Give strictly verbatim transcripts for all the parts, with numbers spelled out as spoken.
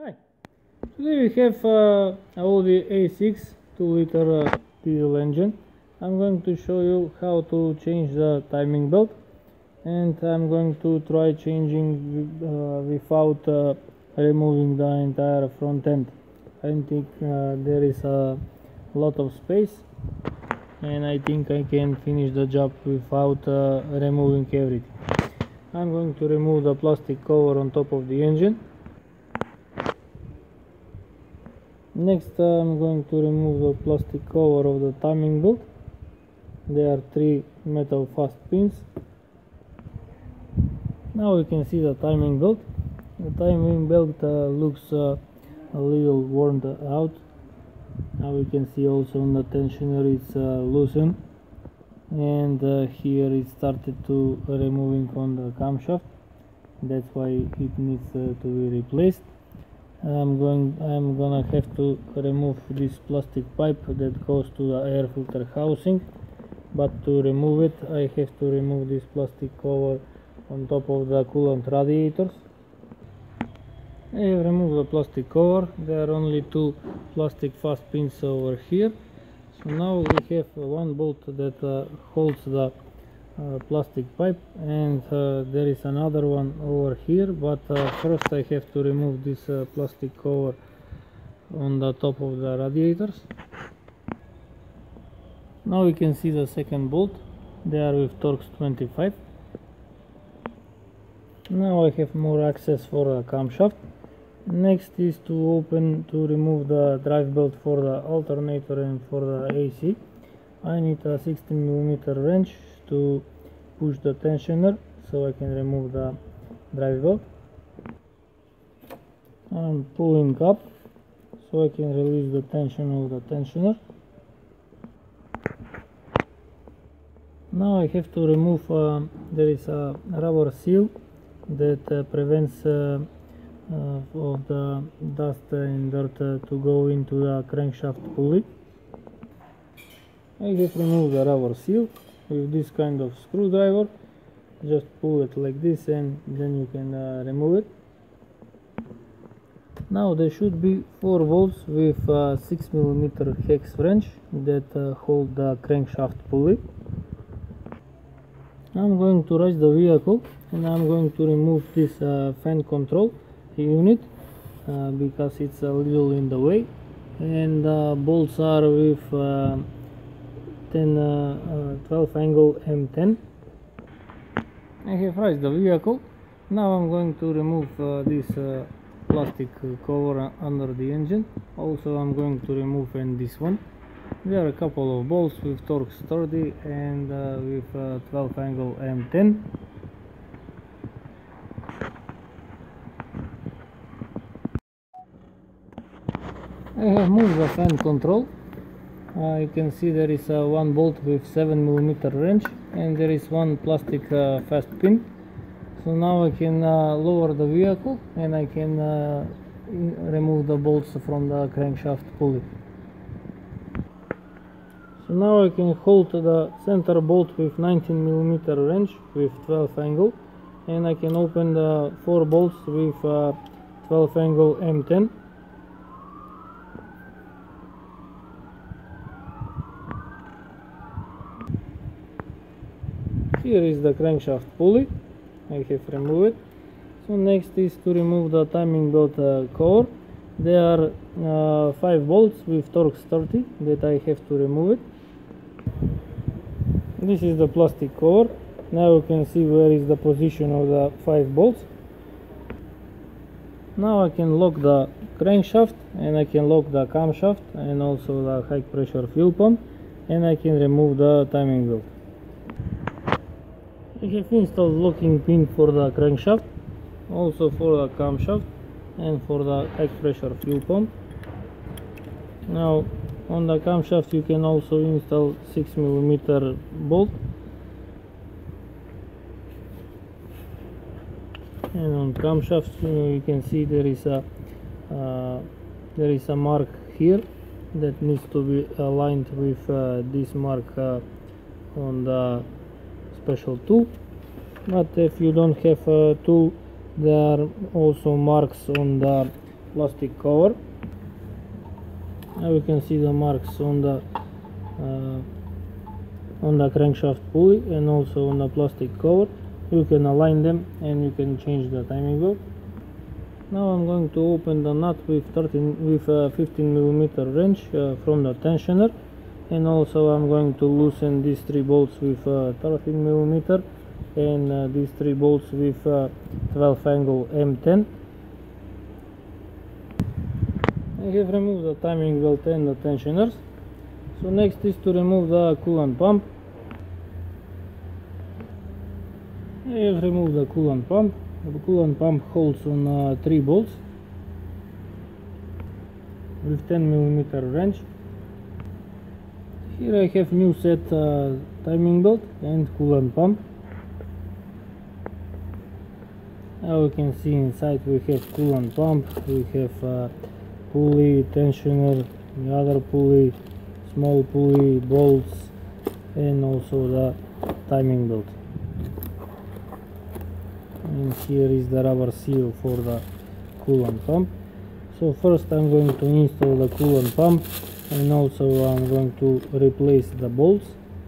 Hi, today we have uh, Audi A six two liter uh, diesel engine. I'm going to show you how to change the timing belt, and I'm going to try changing uh, without uh, removing the entire front end. I think uh, there is a lot of space, and I think I can finish the job without uh, removing everything. I'm going to remove the plastic cover on top of the engine. Next, uh, I'm going to remove the plastic cover of the timing belt. There are three metal fast pins. Now we can see the timing belt. The timing belt uh, looks uh, a little worn out. Now we can see also on the tensioner it's uh, loosened, and uh, here it started to removing on the camshaft. That's why it needs uh, to be replaced. I'm going I'm gonna have to remove this plastic pipe that goes to the air filter housing, but to remove it I have to remove this plastic cover on top of the coolant radiators. I have removed the plastic cover. There are only two plastic fast pins over here. So now we have one bolt that uh, holds the Uh, plastic pipe, and uh, there is another one over here, but uh, first I have to remove this uh, plastic cover on the top of the radiators. Now we can see the second bolt. They are with Torx twenty-five. Now I have more access for the camshaft. Next is to open to remove the drive belt for the alternator and for the A C. I need a sixteen millimeter wrench to push the tensioner so I can remove the drive belt. I'm pulling up so I can release the tension of the tensioner. Now I have to remove, uh, there is a rubber seal that uh, prevents uh, uh, of the dust and dirt uh, to go into the crankshaft pulley. I have removed the rubber seal with this kind of screwdriver. Just pull it like this and then you can uh, remove it. Now there should be four bolts with a six millimeter hex wrench that uh, hold the crankshaft pulley. I'm going to raise the vehicle and I'm going to remove this uh, fan control unit uh, because it's a little in the way, and uh, bolts are with uh, ten, uh, uh, twelve angle M ten. I have raised the vehicle. Now I'm going to remove uh, this uh, plastic cover under the engine. Also I'm going to remove and this one. There are a couple of bolts with Torx thirty and uh, with uh, twelve angle M ten. I have moved the fan control. Uh, you can see there is uh, one bolt with seven millimeter wrench, and there is one plastic uh, fast pin. So now I can uh, lower the vehicle and I can uh, remove the bolts from the crankshaft pulley. So now I can hold the center bolt with nineteen millimeter wrench with twelve angle, and I can open the four bolts with uh, twelve angle M ten. Here is the crankshaft pulley. I have removed it. So next is to remove the timing belt uh, cover. There are uh, five bolts with Torx thirty that I have to remove it. This is the plastic cover. Now you can see where is the position of the five bolts. Now I can lock the crankshaft and I can lock the camshaft and also the high pressure fuel pump, and I can remove the timing belt. I have installed locking pin for the crankshaft, also for the camshaft and for the high pressure fuel pump. Now on the camshaft you can also install six millimeter bolt, and on camshaft you, know, you can see there is a uh, there is a mark here that needs to be aligned with uh, this mark uh, on the special tool. But if you don't have a tool, there are also marks on the plastic cover. Now we can see the marks on the uh, on the crankshaft pulley and also on the plastic cover. You can align them and you can change the timing belt. Now I'm going to open the nut with thirteen with a fifteen millimeter wrench uh, from the tensioner, and also I'm going to loosen these three bolts with uh, thirteen millimeter and uh, these three bolts with uh, twelve angle M ten. I have removed the timing belt and the tensioners. So next is to remove the coolant pump. I have removed the coolant pump. The coolant pump holds on uh, three bolts with ten millimeter wrench. Here I have new set uh, timing belt and coolant pump. Now we can see inside we have coolant pump, we have uh, pulley, tensioner, the other pulley, small pulley, bolts, and also the timing belt. And here is the rubber seal for the coolant pump. So first I'm going to install the coolant pump, and also I'm going to replace the bolts.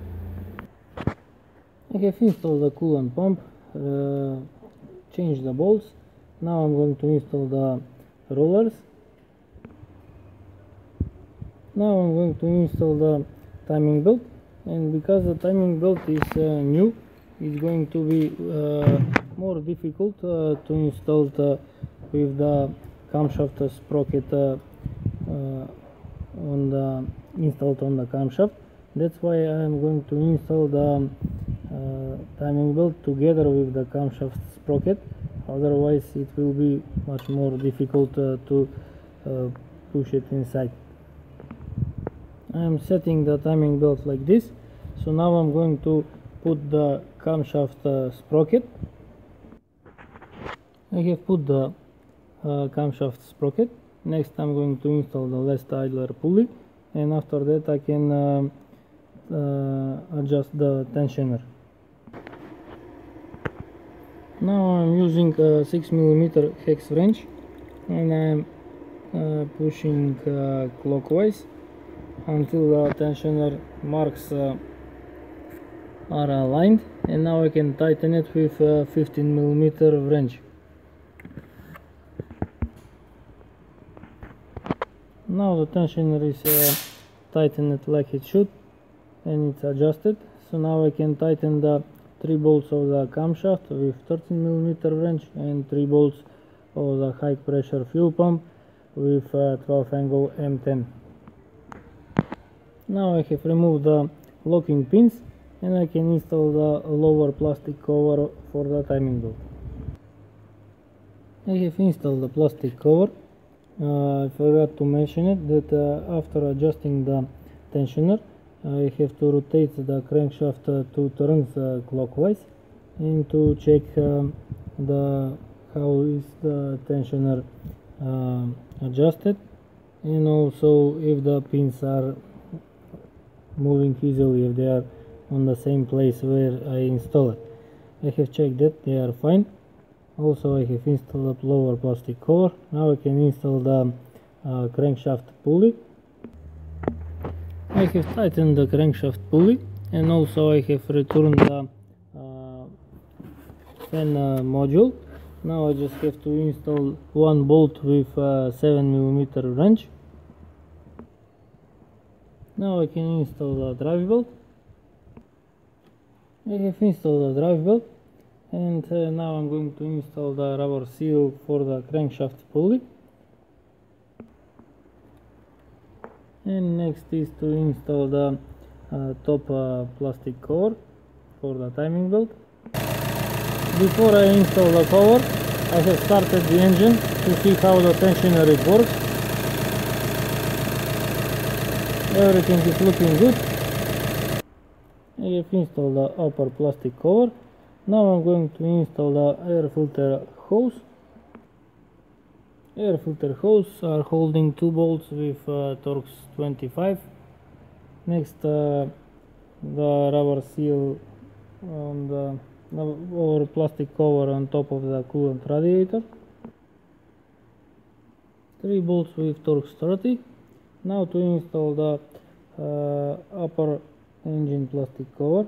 I have installed the coolant pump, uh, changed the bolts. Now I'm going to install the rollers. Now I'm going to install the timing belt, and because the timing belt is uh, new, it's going to be uh, more difficult uh, to install the, with the camshaft sprocket uh, uh, on the installed on the camshaft. That's why I'm going to install the uh, timing belt together with the camshaft sprocket. Otherwise, it will be much more difficult uh, to uh, push it inside. I am setting the timing belt like this. So now I'm going to put the camshaft uh, sprocket. I have put the uh, camshaft sprocket. Next I'm going to install the last idler pulley, and after that I can uh, uh, adjust the tensioner. Now I'm using a six millimeter hex wrench, and I'm uh, pushing uh, clockwise until the tensioner marks uh, are aligned, and now I can tighten it with a fifteen millimeter wrench. Now the tensioner is uh, tightened like it should, and it's adjusted. So now I can tighten the three bolts of the camshaft with thirteen millimeter wrench and three bolts of the high pressure fuel pump with uh, twelve angle M ten. Now I have removed the locking pins, and I can install the lower plastic cover for the timing belt. I have installed the plastic cover. Uh, I forgot to mention it that uh, after adjusting the tensioner, I have to rotate the crankshaft uh, two turns uh, clockwise, and to check um, the how is the tensioner uh, adjusted, and also if the pins are moving easily, if they are on the same place where I installed it. I have checked that they are fine. Also I have installed a lower plastic cover. Now I can install the uh, crankshaft pulley. I have tightened the crankshaft pulley, and also I have returned the uh, fan uh, module. Now I just have to install one bolt with a seven millimeter wrench. Now I can install the drive belt. I have installed the drive belt, and uh, now I'm going to install the rubber seal for the crankshaft pulley. And next is to install the uh, top uh, plastic cover for the timing belt. Before I install the cover, I have started the engine to see how the tensioner it works. Everything is looking good. I have installed the upper plastic cover. Now I'm going to install the air filter hose. Air filter hose are holding two bolts with uh, Torx twenty-five. Next, uh, the rubber seal on the or plastic cover on top of the coolant radiator. three bolts with torx thirty. Now to install the uh, upper engine plastic cover.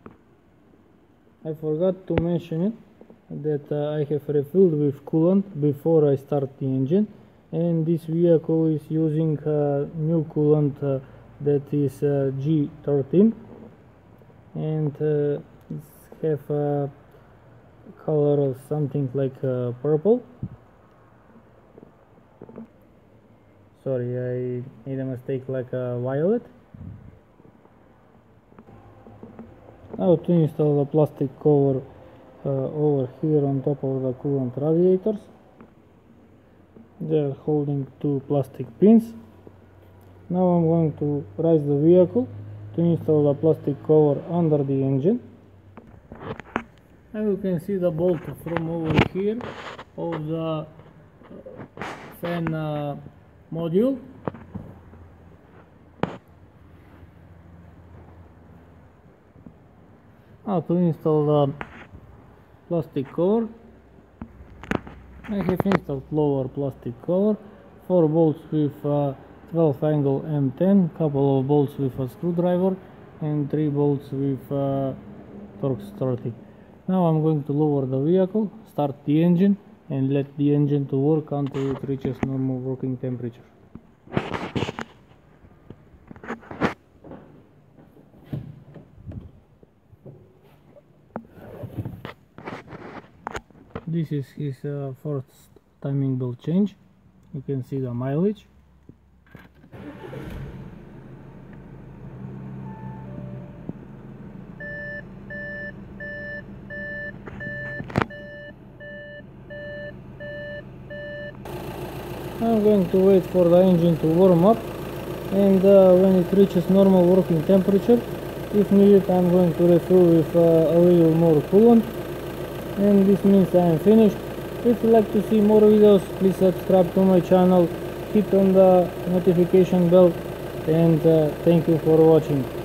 I forgot to mention it that uh, I have refilled with coolant before I start the engine, and this vehicle is using uh, new coolant uh, that is uh, G thirteen, and uh, it have a color of something like uh, purple. Sorry, I made a mistake, like a violet. Now to install the plastic cover uh, over here on top of the coolant radiators. They are holding two plastic pins. Now I'm going to raise the vehicle to install the plastic cover under the engine. And you can see the bolt from over here of the fan uh, module. Now to install the plastic cover, I have installed lower plastic cover, four bolts with uh, twelve angle M ten, couple of bolts with a screwdriver, and three bolts with uh, torx thirty. Now I'm going to lower the vehicle, start the engine, and let the engine to work until it reaches normal working temperature. This is his uh, first timing belt change. You can see the mileage. I'm going to wait for the engine to warm up, and uh, when it reaches normal working temperature, if needed, I'm going to refill with uh, a little more coolant. And this means I am finished. If you like to see more videos, please subscribe to my channel, hit on the notification bell, and uh, thank you for watching.